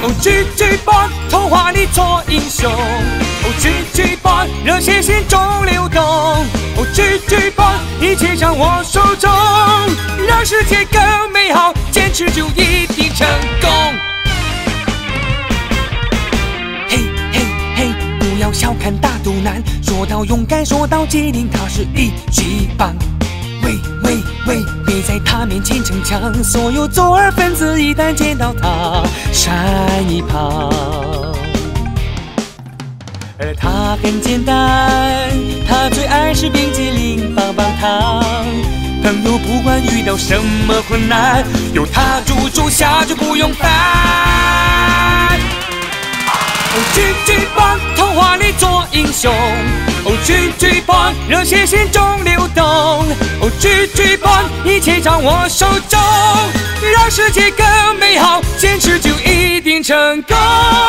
哦，GG Boy， 童话里做英雄。哦，GG Boy， 热血心中流动。哦，GG Boy， 一切掌握手中，让世界更美好，坚持就一定成功。嘿嘿嘿，不要小看大肚腩，说到勇敢，说到机灵，他是一级棒。喂喂喂，别在他面前逞强，所有左耳分子一旦见到他，闪一旁。而他很简单，他最爱吃冰淇淋、棒棒糖。朋友不管遇到什么困难，有他助手下就不用烦。哦，GG Boy， 童话里做英雄。哦，GG Boy， 热血心中流动。哦，GG Boy， 一切掌握手中，让世界更美好，坚持就一定成功。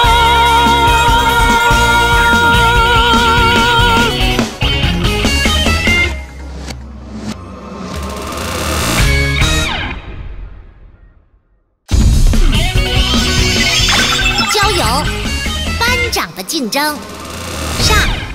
交友班长的竞争上。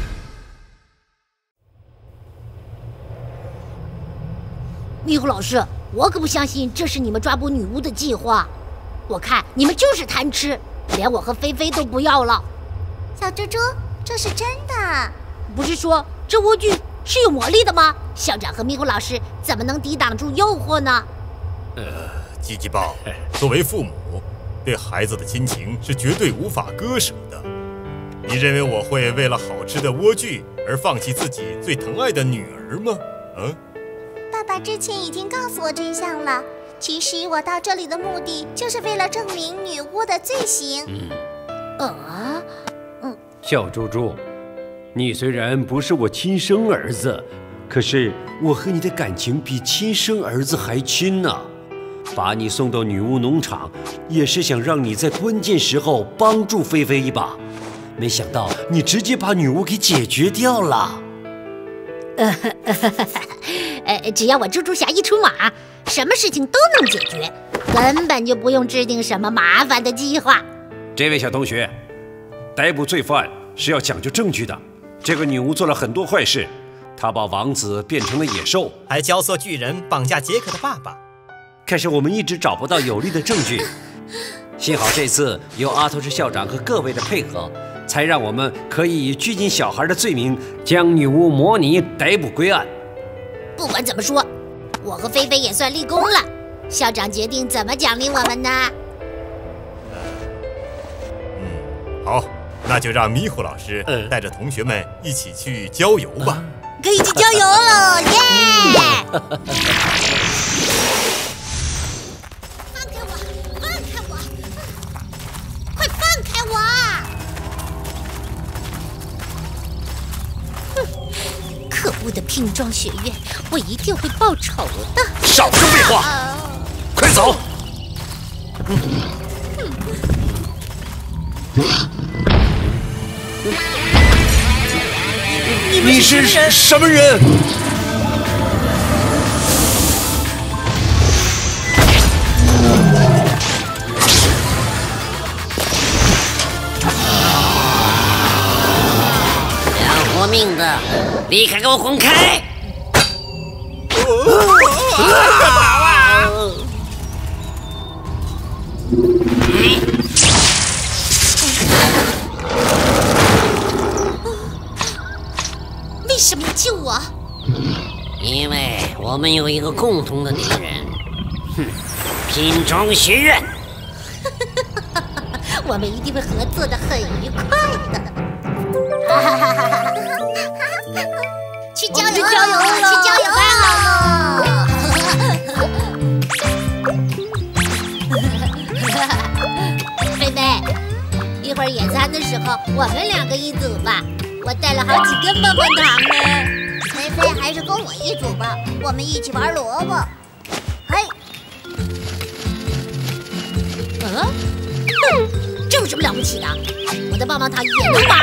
迷糊老师，我可不相信这是你们抓捕女巫的计划。我看你们就是贪吃，连我和菲菲都不要了。 小猪猪，这是真的。 不是说这莴苣是有魔力的吗？校长和迷糊老师怎么能抵挡住诱惑呢？ 鸡鸡豹，作为父母，对孩子的亲情是绝对无法割舍的。你认为我会为了好吃的莴苣而放弃自己最疼爱的女儿吗？ 爸爸之前已经告诉我真相了。其实我到这里的目的就是为了证明女巫的罪行。 小猪猪，你虽然不是我亲生儿子，可是我和你的感情比亲生儿子还亲呢。把你送到女巫农场，也是想让你在关键时候帮助菲菲一把。没想到你直接把女巫给解决掉了。 只要我猪猪侠一出马，什么事情都能解决，根本就不用制定什么麻烦的计划。 这位小同学，逮捕罪犯是要讲究证据的。这个女巫做了很多坏事，她把王子变成了野兽， 还教唆巨人绑架杰克的爸爸。 可是我们一直找不到有力的证据。幸好这次有阿托什校长和各位的配合，才让我们可以以拘禁小孩的罪名将女巫魔妮逮捕归案。 不管怎么说，我和菲菲也算立功了。校长决定怎么奖励我们呢？ 好，那就让迷糊老师带着同学们一起去郊游吧。 可以去郊游了，耶！放开我！放开我！快放开我！可恶的拼装学院，我一定会报仇的！ 少说废话，快走！你是什么人？ 想活命的，离开，给我滚开！ 为什么要救我？ 因为我们有一个共同的敌人，拼装学院。 我们一定会合作的很愉快的。去郊游了，去郊游了！菲菲，一会儿野餐的时候，我们两个一组吧。我带了好几根棒棒糖呢。 菲菲还是跟我一组吧，我们一起玩萝卜。嘿， 这有什么了不起的？我的棒棒糖也能玩。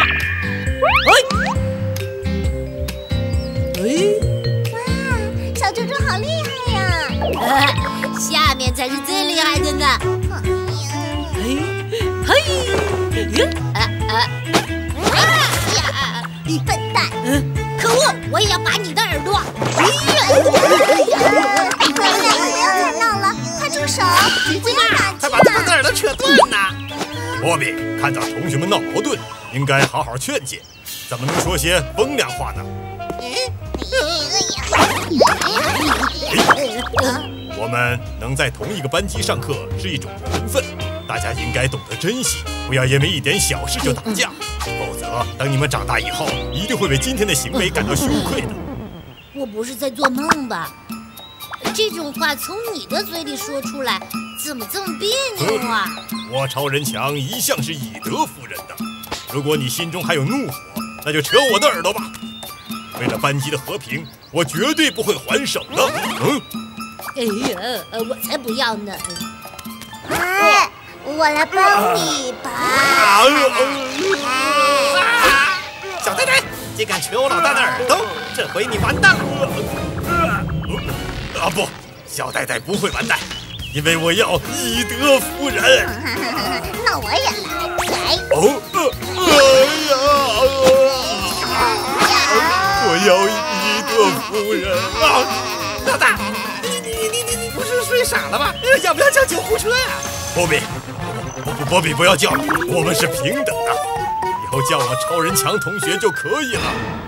哇，小猪猪好厉害呀！ 下面才是最厉害的呢。嘿， 笨蛋！ 可恶！我也要拔你的耳朵！ 不要闹了，快住手！不要打还把他们的耳朵扯断呢！波比，看到同学们闹矛盾，应该好好劝解，怎么能说些风凉话呢？我们能在同一个班级上课是一种缘分，大家应该懂得珍惜，不要因为一点小事就打架，否则等你们长大以后，一定会为今天的行为感到羞愧的。 我不是在做梦吧？这种话从你的嘴里说出来，怎么这么别扭啊？ 我超人强一向是以德服人的，如果你心中还有怒火，那就扯我的耳朵吧。为了班级的和平，我绝对不会还手的。 哎呀，我才不要呢！ 哎，我来帮你吧。 小呆呆，竟敢扯我老大的耳朵，这回你完蛋了！不，小呆呆不会完蛋，因为我要以德服人。 那我也来。 我要以德服人啊！ 老大，你不是睡傻了吗？要不要叫救护车呀？ 波比，不要叫，我们是平等的，以后叫我超人强同学就可以了。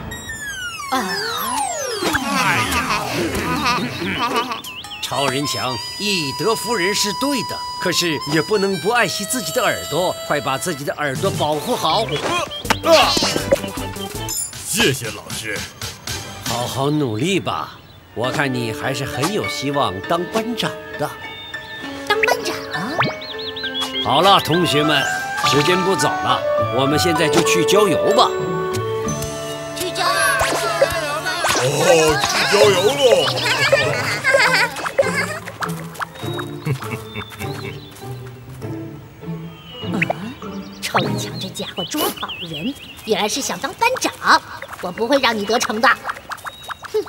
超人强以德服人是对的，可是也不能不爱惜自己的耳朵，快把自己的耳朵保护好。 谢谢老师， 好好努力吧，我看你还是很有希望当班长的。 当班长？ 好了，同学们，时间不早了，我们现在就去郊游吧。 去郊游？ 去郊游喽！ 超人强这家伙装好人，原来是想当班长，我不会让你得逞的。哼！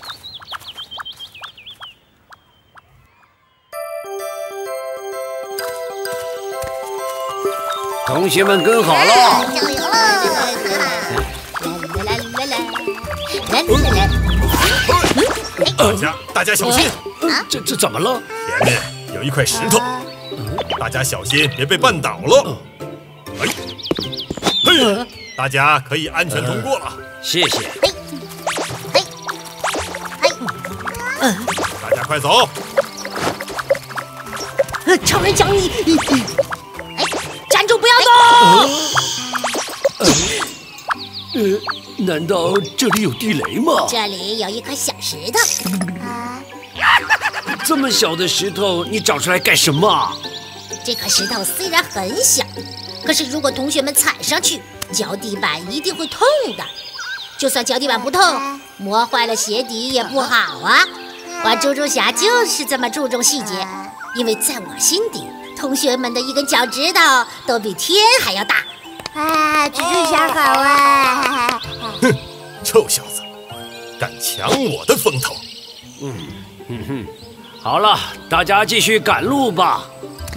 同学们跟好了， 加油喽！ 大家小心！ 这怎么了？ 前面有一块石头，大家小心别被绊倒了。嘿，大家可以安全通过了。 谢谢。 大家快走！ 超人强你，站住，不要动！ 难道这里有地雷吗？ 这里有一颗小石头。 这么小的石头，你找出来干什么？ 这颗石头虽然很小，可是如果同学们踩上去，脚底板一定会痛的。就算脚底板不痛，磨坏了鞋底也不好啊。我猪猪侠就是这么注重细节，因为在我心底，同学们的一根脚趾头都比天还要大。 猪猪侠好啊！ 哼，臭小子，敢抢我的风头！ 好了，大家继续赶路吧。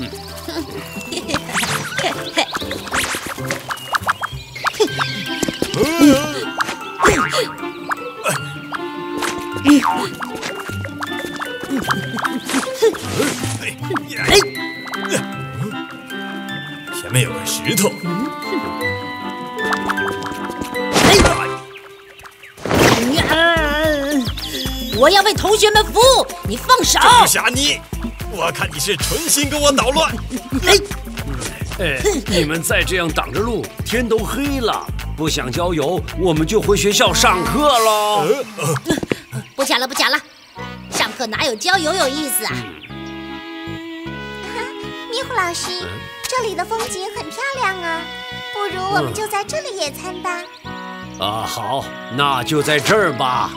前面有个石头。 我要为同学们服务，你放手！ 蜘蛛侠你，我看你是存心跟我捣乱。 你们再这样挡着路，天都黑了，不想郊游，我们就回学校上课喽。 不讲了，上课哪有郊游有意思啊？ 迷糊老师，这里的风景很漂亮啊，不如我们就在这里野餐吧。 好，那就在这儿吧。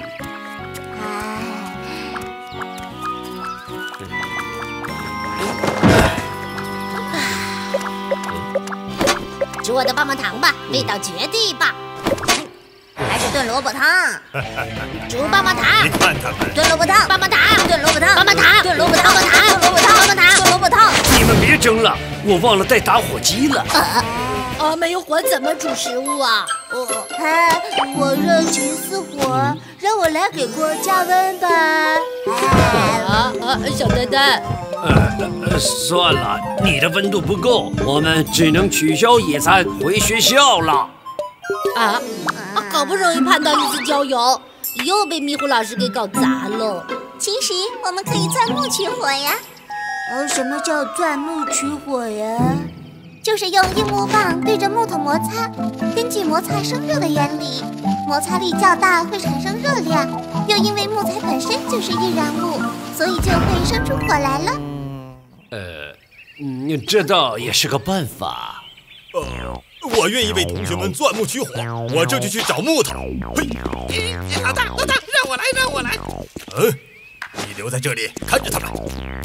煮我的棒棒糖吧，味道绝对棒。 还是炖萝卜汤。 煮棒棒糖。 你看他们。 炖萝卜汤。 棒棒糖。 炖萝卜汤。 棒棒糖。 炖萝卜汤。 棒棒糖。 炖萝卜汤。炖萝卜汤。 你你们别争了，我忘了带打火机了。 没有火怎么煮食物啊？ 我热情似火，让我来给锅加温吧。 小丹丹。 算了，你的温度不够，我们只能取消野餐，回学校了。 好不容易盼到一次郊游，又被迷糊老师给搞砸了。 其实我们可以钻木取火呀。什么叫钻木取火呀？就是用硬木棒对着木头摩擦，根据摩擦生热的原理，摩擦力较大会产生热量，又因为木材本身就是易燃物，所以就会生出火来了。 这倒也是个办法。 我愿意为同学们钻木取火，我这就去找木头。嘿， 老大，让我来。 你留在这里看着他们。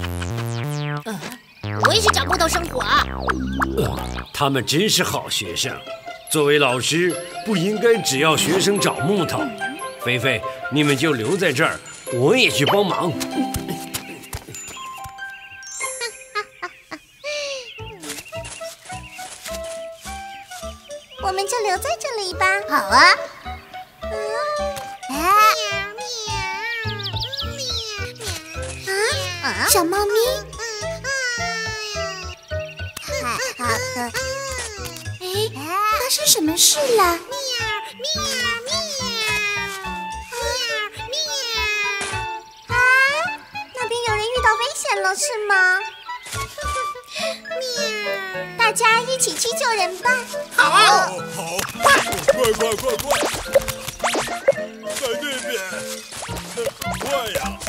我也去找木头生火。 他们真是好学生。作为老师，不应该只要学生找木头。菲菲，你们就留在这儿，我也去帮忙。 我们就留在这里吧。 好啊。 小猫咪。发生什么事了？那边有人遇到危险了，是吗？大家一起去救人吧！ 好啊！ 好，快！在那边，快呀！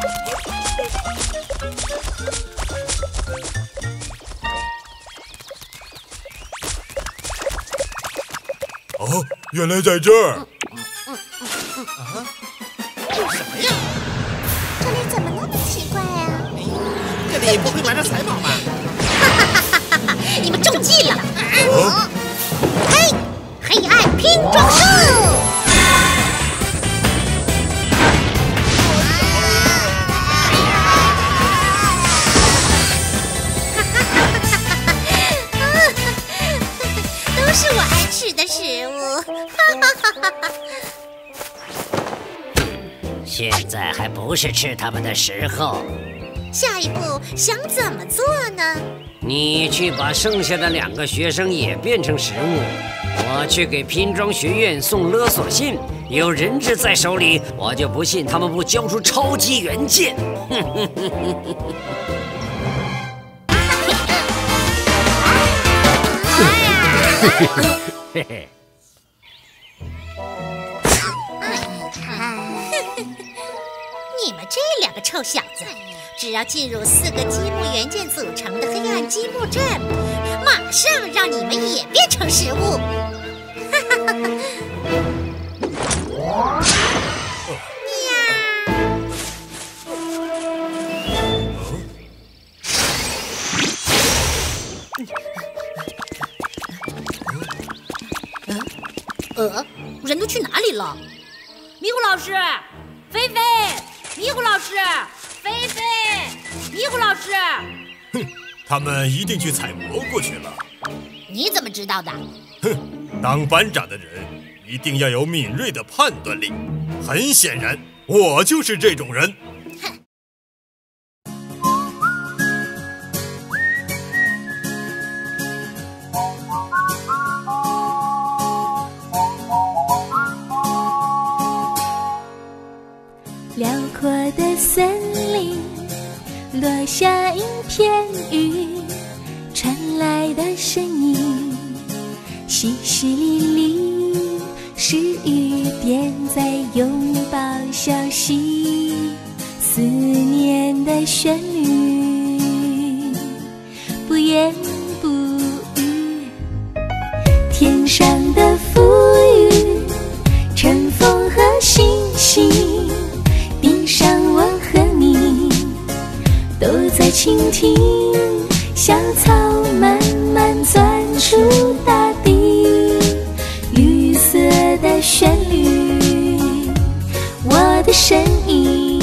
原来在这儿。 这是什么呀？ 这里怎么那么奇怪呀？ 这里不会埋着财宝吧？ 你们中计了！嘿，黑暗拼装术！ 都是我爱吃的食物。 现在还不是吃它们的时候。 下一步想怎么做呢？ 你去把剩下的2个学生也变成食物，我去给拼装学院送勒索信。有人质在手里，我就不信他们不交出超级元件。嘿嘿。 你们这2个臭小子，只要进入4个积木元件组成的黑暗积木阵，马上让你们也变成食物！人都去哪里了？迷糊老师，菲菲，迷糊老师，菲菲，迷糊老师。 哼，他们一定去采蘑菇去了。 你怎么知道的？ 哼，当班长的人一定要有敏锐的判断力。很显然，我就是这种人。 辽阔的森林，落下一片雨，传来的声音淅淅沥沥，是雨点在拥抱消息，思念的旋律，不言不语。天上的浮云，晨风和星星，地上我和你都在倾听，小草慢慢钻出大地，绿色的旋律，我的声音